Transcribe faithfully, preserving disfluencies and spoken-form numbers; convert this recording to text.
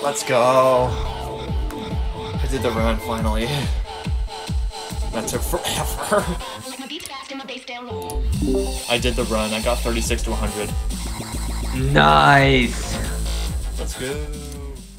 Let's go. I did the run finally. That took forever. I did the run. I got thirty-six to one hundred. Nice. Let's go.